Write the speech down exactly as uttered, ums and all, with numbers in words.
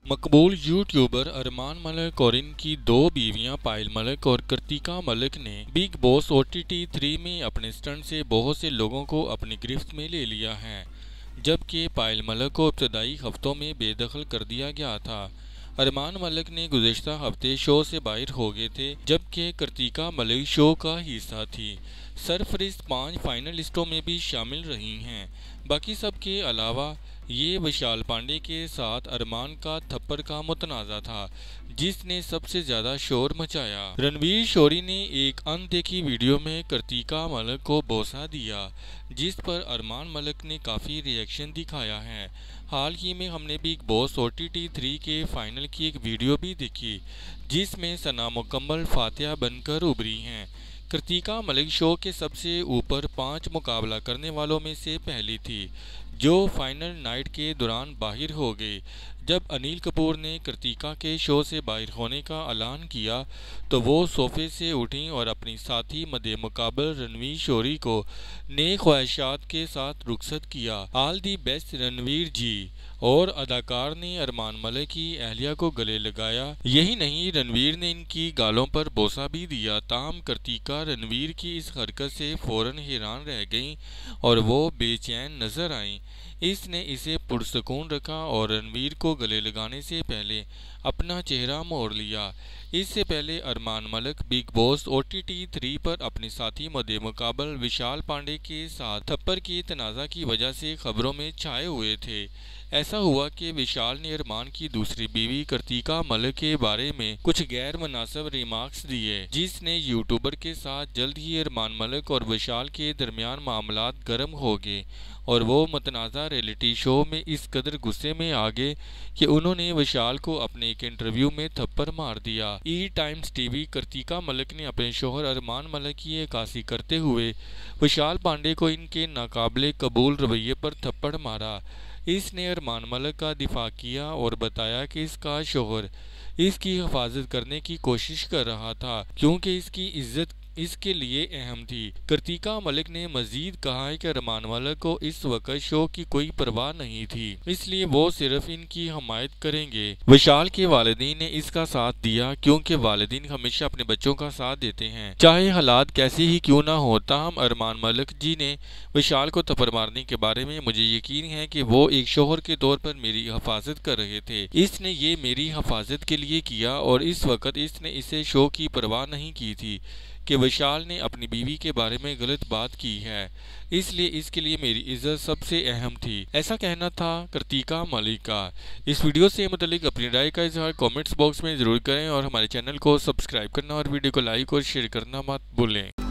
मकबूल YouTuber Armaan Malik और इनकी दो बीवियां पायल मलिक और कृतिका मलिक ने Bigg Boss O T T three में अपने स्टंट से बहुत से लोगों को अपनी गिरफ्त में ले लिया है, जबकि पायल मलिक को इब्तदाई हफ्तों में बेदखल कर दिया गया था। अरमान मलिक ने गुज़िश्ता हफ्ते शो से बाहर हो गए थे, जबकि कृतिका मलिक शो का हिस्सा थी। सरफरिस्त पांच फाइनलिस्टों में भी शामिल रही हैं। बाकी सब के अलावा ये विशाल पांडे के साथ अरमान का थप्पड़ का मुतनाज़ा था, जिसने सबसे ज्यादा शोर मचाया। रणवीर शोरी ने एक अनदेखी वीडियो में कृतिका मलिक को बोसा दिया, जिस पर अरमान मलिक ने काफ़ी रिएक्शन दिखाया है। हाल ही में हमने Bigg Boss O T T three के फाइनल की एक वीडियो भी देखी, जिसमें सना मुकम्मल फातिहा बनकर उभरी हैं। कृतिका मलिक शो के सबसे ऊपर पांच मुकाबला करने वालों में से पहली थी, जो फाइनल नाइट के दौरान बाहर हो गई। जब अनिल कपूर ने कृतिका के शो से बाहर होने का ऐलान किया, तो वो सोफे से उठी और अपनी साथी मदे मुकाबल रणवीर शोरी को नेक ख्वाहिशात के साथ रुखसत किया। All the best Ranveer ji. और अदाकार ने अरमान मलिक की अहलिया को गले लगाया। यही नहीं, रणवीर ने इनकी गालों पर बोसा भी दिया। ताहम कृतिका रणवीर की इस हरकत से फौरन हैरान रह गईं और वो बेचैन नजर आईं। इसने इसे पुरसकून रखा और रणवीर को गले लगाने से पहले अपना चेहरा मोड़ लिया। इससे पहले Armaan Malik Bigg Boss O T T three पर अपने साथी मदे मुकाबल विशाल पांडे के साथ थप्पड़ के तनाज़ा की वजह से खबरों में छाए हुए थे। ऐसा हुआ कि विशाल ने अरमान की दूसरी बीवी कृतिका मलिक के बारे में कुछ गैर मुनासिब रिमार्क्स दिए, जिसने यूट्यूबर के साथ जल्द ही अरमान मलिक और विशाल के दरमियान मामलात गर्म हो गए और वो मुतनाज़ा रियलिटी शो में इस कदर गुस्से में आ गए कि उन्होंने विशाल को अपने एक इंटरव्यू में थप्पड़ मार दिया। E Times TV Kritika Malik ने अपने शोहर अरमान मलिक की अक्कासी करते हुए विशाल पांडे को इनके नाकाबिले कबूल रवैये पर थप्पड़ मारा। इसने अरमान मलिक का दिफा किया और बताया कि इसका शोहर इसकी हिफाजत करने की कोशिश कर रहा था, क्योंकि इसकी इज्जत इसके लिए अहम थी। कृतिका मलिक ने मजीद कहा है कि अरमान मलिक को इस वक्त शो की कोई परवाह नहीं थी, इसलिए वो सिर्फ इनकी हमायत करेंगे। विशाल के वालिदैन ने इसका साथ दिया, क्योंकि वालिदैन हमेशा अपने बच्चों का साथ देते हैं, चाहे हालात कैसे ही क्यों ना हो। ताहम अरमान मलिक जी ने विशाल को थप्पड़ मारने के बारे में मुझे यकीन है कि वो एक शोहर के तौर पर मेरी हिफाजत कर रहे थे। इसने ये मेरी हिफाजत के लिए किया और इस वक्त इसने इसे शो की परवाह नहीं की थी कि विशाल ने अपनी बीवी के बारे में गलत बात की है, इसलिए इसके लिए मेरी इज्जत सबसे अहम थी। ऐसा कहना था कृतिका मलिक का। इस वीडियो से मुतालिक अपनी राय का इजहार कमेंट्स बॉक्स में जरूर करें और हमारे चैनल को सब्सक्राइब करना और वीडियो को लाइक और शेयर करना मत भूलें।